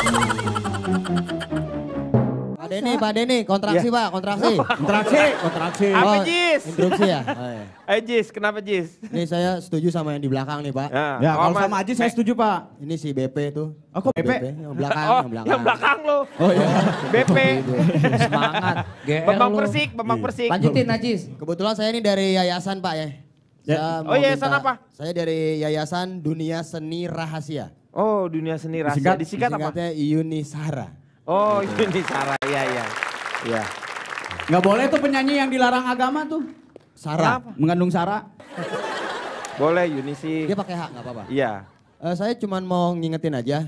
Pak Denny, kontraksi Pak, kontraksi. Kontraksi. Apa Jis? Instruksi ya? Oh, iya. Jis, kenapa Jis? Ini saya setuju sama yang di belakang nih Pak. Ya kalau sama Aji saya setuju Pak. Ini si BP tuh. Oh kok BP? Yang belakang, Oh, yang belakang lo. Oh iya. BP. Semangat. GR Bambang lu. Persik, Bambang Persik. Lanjutin Najis. Kebetulan saya ini dari yayasan Pak ya. Oh, yayasan apa? Saya dari Yayasan Dunia Seni Rahasia. Oh, dunia seni rahasia. Disingkat apa? Disingkatnya Yunisara. Oh, ini Sarah. Iya. Nggak boleh tuh penyanyi yang dilarang agama tuh. Sarah. Mengandung sara. Boleh Yunisi. Dia pakai hak nggak apa-apa. Iya. Saya cuma mau ngingetin aja.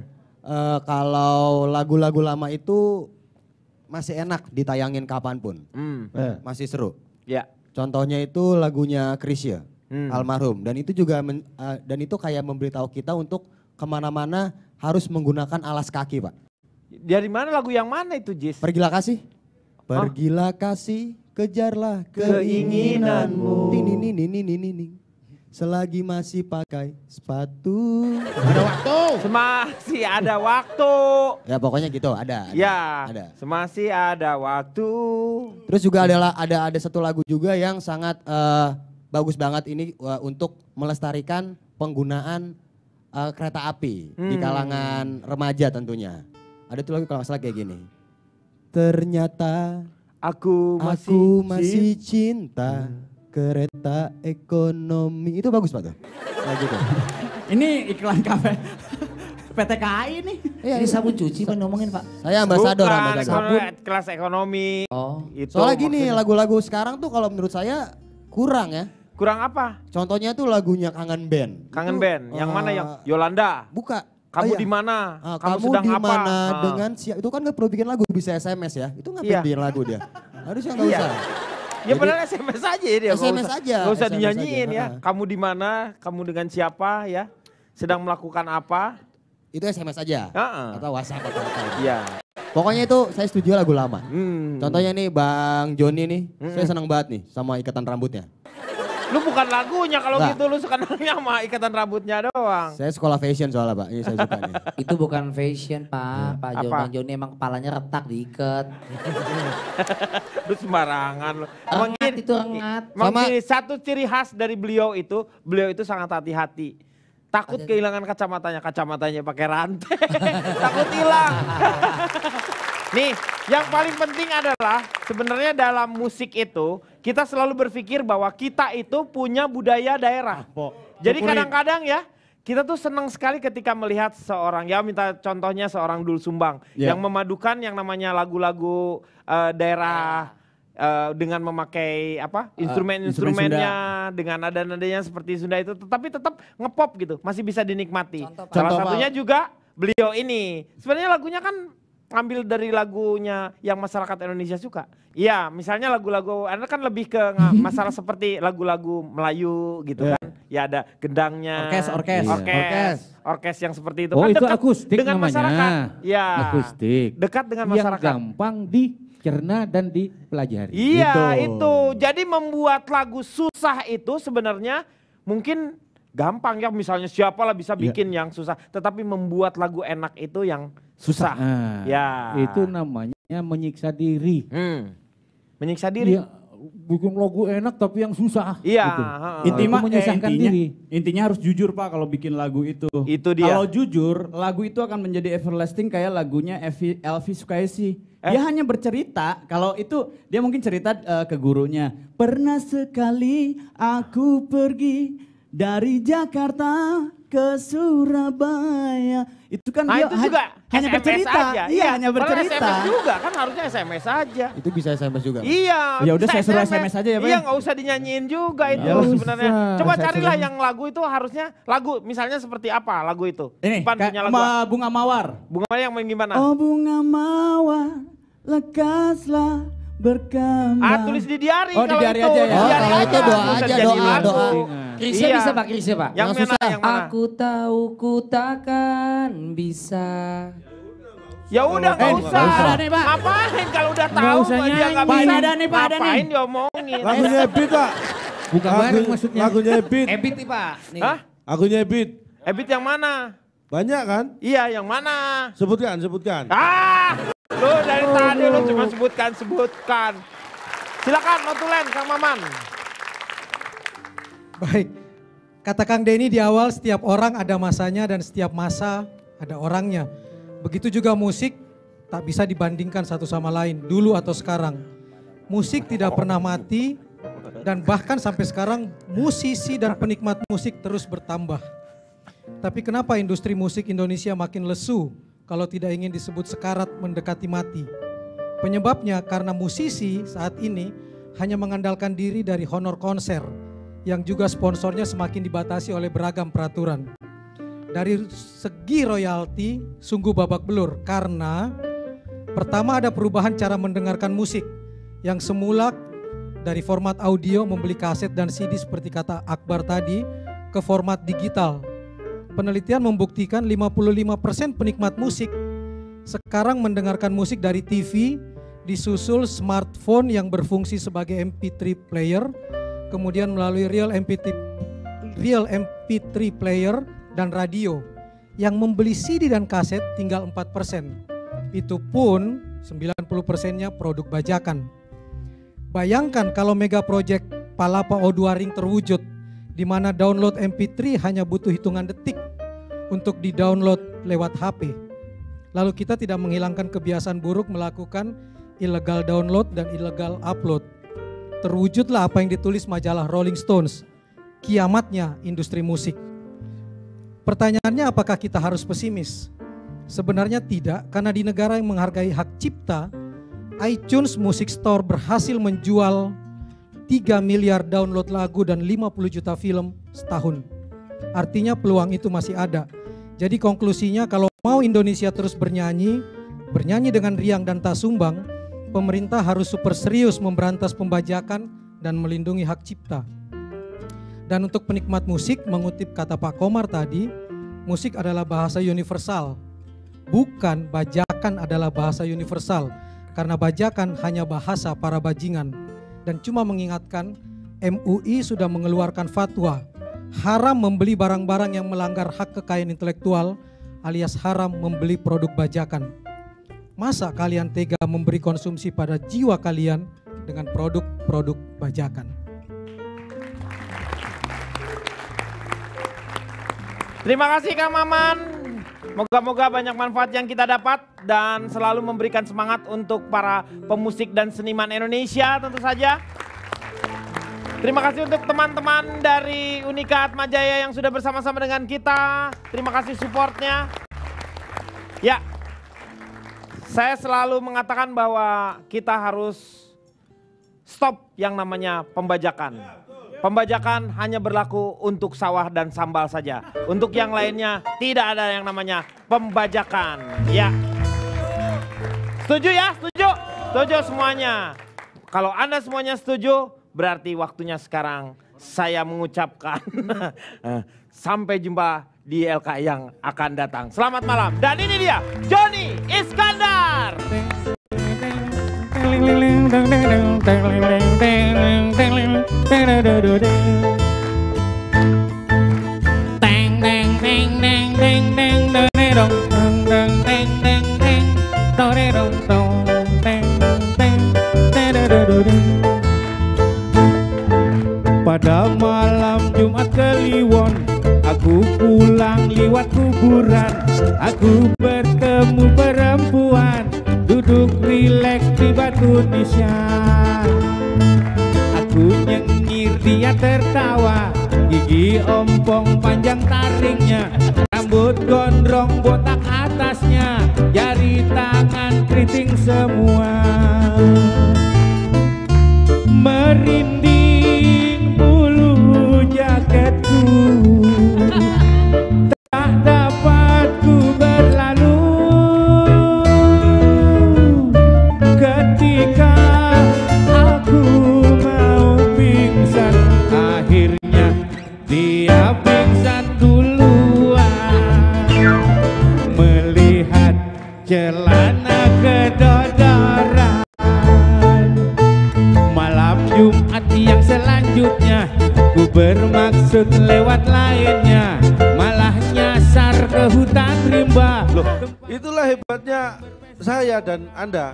Kalau lagu-lagu lama itu masih enak ditayangin kapanpun. Masih seru. Ya. Contohnya itu lagunya Chrisye, almarhum. Dan itu juga dan itu kayak memberitahu kita untuk kemana-mana harus menggunakan alas kaki Pak. Dari mana lagu yang mana itu Jis? Pergilah kasih. Pergilah kasih, kejarlah keinginanmu. Tinininininining. Selagi masih pakai sepatu. Ada waktu. Semasih ada waktu. Ya pokoknya gitu, ada. Ya, Ada. semasih ada waktu. Terus juga ada satu lagu juga yang sangat bagus banget ini untuk melestarikan penggunaan kereta api di kalangan remaja tentunya. Ada tuh lagu kalau nggak salah kayak gini. Ternyata Aku masih cinta kereta ekonomi. Itu bagus Pak tuh. Lagu itu. Ini iklan kafe. PT KAI nih. Iya, Ini sabun cuci Pak ngomongin Pak. Saya ambasador. Kelas ekonomi. Oh. Itu Soalnya gini maksudnya. lagu-lagu sekarang tuh kalau menurut saya kurang ya. Kurang apa? Contohnya tuh lagunya Kangen Band. Kangen Itu, band. Yang mana yang Yolanda? Buka. Kamu Iya. di mana? Kamu sedang di apa? mana dengan siapa? Itu kan nggak perlu bikin lagu, bisa SMS ya. Itu ngapain Iya. bikin lagu dia? Harusnya nggak Iya. usah. Ya Jadi- padahal SMS aja dia. nggak SMS usah- aja, Nggak usah SMS dinyanyiin aja, ya. ha. Kamu di mana? Kamu dengan siapa ya? Sedang melakukan apa? Itu SMS aja. Heeh. Atau WhatsApp atau apa. Iya. Pokoknya itu saya setuju lagu lama. Hmm. Contohnya nih Bang Joni nih, saya senang banget nih sama ikatan rambutnya. Lu bukan lagunya kalau Nggak. gitu, lu senangnya sama ikatan rambutnya doang. Saya sekolah fashion soalnya Pak, ini saya suka nih. Itu bukan fashion Pak. Pak Apa? Bang Joni emang kepalanya retak diikat. Lu sembarangan lu. Emang Rengat gini- itu rengat. Emang Sama- gini, satu ciri khas dari beliau itu sangat hati-hati. Takut kehilangan kacamatanya pakai rantai. Takut hilang. Nih, yang paling penting adalah sebenarnya dalam musik itu kita selalu berpikir bahwa kita itu punya budaya daerah. Jadi kadang-kadang ya kita tuh senang sekali ketika melihat seorang, ya minta contohnya seorang Dul Sumbang yang memadukan yang namanya lagu-lagu daerah dengan memakai apa instrumen-instrumennya dengan nada-nadanya seperti Sunda itu, tetapi tetap ngepop gitu, masih bisa dinikmati. Contoh, Salah Pak. satunya juga beliau ini. Sebenarnya lagunya kan ambil dari lagunya yang masyarakat Indonesia suka. Iya, misalnya lagu-lagu, Anda kan lebih ke masalah seperti lagu-lagu Melayu gitu kan. Ya ada gendangnya. Orkes yang seperti itu. Oh, kan itu dekat akustik dengan namanya. masyarakat. Ya. Akustik. Dekat dengan Yang masyarakat. gampang dicerna dan dipelajari. Iya, Gitu. itu. Jadi membuat lagu susah itu sebenarnya mungkin gampang ya, misalnya siapalah bisa bikin yang susah, tetapi membuat lagu enak itu yang susah. Nah, Ya. itu namanya menyiksa diri. Menyiksa diri. Iya, bikin lagu enak tapi yang susah. Iya, gitu. heeh. Itu menyusahkan diri. Intinya harus jujur Pak kalau bikin lagu itu. Itu dia. Kalau jujur, lagu itu akan menjadi everlasting kayak lagunya Elvi Sukaesih. Dia hanya bercerita, kalau itu dia mungkin cerita ke gurunya. Pernah sekali aku pergi dari Jakarta ke Surabaya. Itu kan Nah dia itu juga hanya SMS bercerita. aja. Iya, hanya Padahal bercerita. SMS juga kan harusnya SMS aja. Itu bisa SMS juga. Iya. Ya udah, bisa saya suruh SMS aja ya, Pak. Iya, nggak usah dinyanyiin juga itu Nggak sebenarnya. usah. Coba Saya carilah suruh- yang lagu itu harusnya lagu misalnya seperti apa lagu itu. Ini Ipan punya lagu apa? Bunga Mawar. Bunga Mawar yang main gimana? Oh bunga mawar, lekaslah berkembang. Tulis di diary Oh, di kalau diary itu. aja ya? Di Oh, diary kalau itu doa Bisa aja, dijadiin doa, lagu. doa. Krisya Iya. bisa Pak, Krisya Pak. Yang mana? Yang mana? Aku tahu ku takkan bisa. Ya udah nggak usah. nggak usah. Ada nih, Pak. Ngapain kalau udah Nggak tahu usah dia nggak nyanyi. Pak, bisa. ada nih, Pak, ada nih. Ngapain diomongin? Lagunya Ebit Pak. Bukan bareng maksudnya. Lagunya Ebit. Ebit nih Pak. Nih. Hah? Lagunya Ebit. Ebit yang mana? Banyak kan? Iya, yang mana? Sebutkan. Lu dari tadi lu cuma sebutkan. Silakan notulen Kang Maman. Baik, kata Kang Denny di awal setiap orang ada masanya dan setiap masa ada orangnya. Begitu juga musik tak bisa dibandingkan satu sama lain dulu atau sekarang. Musik tidak pernah mati dan bahkan sampai sekarang musisi dan penikmat musik terus bertambah. Tapi kenapa industri musik Indonesia makin lesu kalau tidak ingin disebut sekarat mendekati mati? Penyebabnya karena musisi saat ini hanya mengandalkan diri dari honor konser yang juga sponsornya semakin dibatasi oleh beragam peraturan. Dari segi royalti sungguh babak belur karena pertama ada perubahan cara mendengarkan musik yang semula dari format audio membeli kaset dan CD seperti kata Akbar tadi ke format digital. Penelitian membuktikan 55% penikmat musik sekarang mendengarkan musik dari TV, disusul smartphone yang berfungsi sebagai MP3 player, kemudian melalui real MP3 player dan radio. Yang membeli CD dan kaset tinggal 4%. Itu pun 90%-nya produk bajakan. Bayangkan kalau mega project Palapa O2 Ring terwujud, di mana download MP3 hanya butuh hitungan detik untuk di-download lewat HP. Lalu kita tidak menghilangkan kebiasaan buruk melakukan illegal download dan illegal upload. Terwujudlah apa yang ditulis majalah Rolling Stones, kiamatnya industri musik. Pertanyaannya apakah kita harus pesimis? Sebenarnya tidak, karena di negara yang menghargai hak cipta, iTunes Music Store berhasil menjual 3 miliar download lagu dan 50 juta film setahun. Artinya peluang itu masih ada. Jadi konklusinya kalau mau Indonesia terus bernyanyi dengan riang dan tak sumbang, pemerintah harus super serius memberantas pembajakan dan melindungi hak cipta. Dan untuk penikmat musik, mengutip kata Pak Komar tadi, musik adalah bahasa universal. Bukan bajakan adalah bahasa universal, karena bajakan hanya bahasa para bajingan. Dan cuma mengingatkan, MUI sudah mengeluarkan fatwa, haram membeli barang-barang yang melanggar hak kekayaan intelektual, alias haram membeli produk bajakan. Masa kalian tega memberi konsumsi pada jiwa kalian dengan produk-produk bajakan? Terima kasih Kang Maman. Moga-moga banyak manfaat yang kita dapat dan selalu memberikan semangat untuk para pemusik dan seniman Indonesia tentu saja. Terima kasih untuk teman-teman dari Unika Atmajaya yang sudah bersama-sama dengan kita. Terima kasih supportnya. Ya, saya selalu mengatakan bahwa kita harus stop yang namanya pembajakan. Pembajakan hanya berlaku untuk sawah dan sambal saja. Untuk yang lainnya tidak ada yang namanya pembajakan. Ya. Setuju ya? Setuju? Setuju semuanya. Kalau Anda semuanya setuju, berarti waktunya sekarang saya mengucapkan sampai jumpa di LK yang akan datang. Selamat malam. Dan ini dia Johnny Iskandar. Pada malam Jumat Kliwon, aku pulang liwat kuburan. Aku bertemu perempuan duduk rileks di batu nisan. Aku nyengir, dia tertawa, gigi ompong panjang taringnya, rambut gondrong botak atasnya, jari tangan keriting semua. Merinding bulu jaketku, tak dapat ku berlalu ketika aku mau pingsan. Akhirnya dia pingsan duluan, melihat celana kedodoran. Malam Jumat yang selanjutnya ku bermaksud lewat lainnya, malah nyasar ke hutan rimba. Loh, itulah hebatnya saya dan Anda.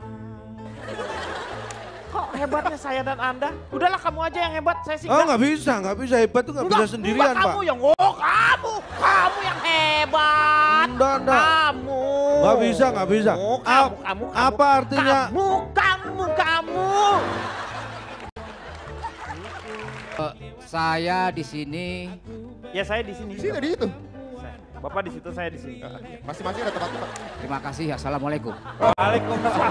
Kok hebatnya saya dan Anda? Udahlah kamu aja yang hebat, saya sih Oh nggak bisa hebat tuh nggak bisa sendirian enggak, Pak. kamu yang kamu yang hebat. Enggak. Kamu. Nggak bisa. Kamu. Apa artinya? Kamu. Saya di sini. Ya saya di sini. Sini di situ. Bapak di situ, saya di sini. Masing-masing ada tempat Pak. Terima kasih. Assalamualaikum. Waalaikumsalam.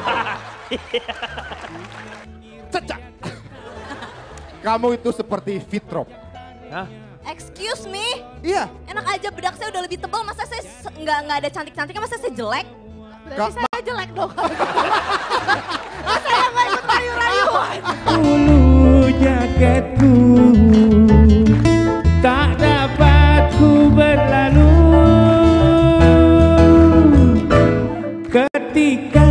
Cecak. Kamu itu seperti Fitrop. Hah? Excuse me, Iya. enak aja bedak saya udah lebih tebal, masa saya nggak ada cantik-cantiknya, masa saya jelek? Berarti saya jelek dong. Masa saya nggak ikut rayu-rayu? Ulu jaketku tak dapat ku berlalu ketika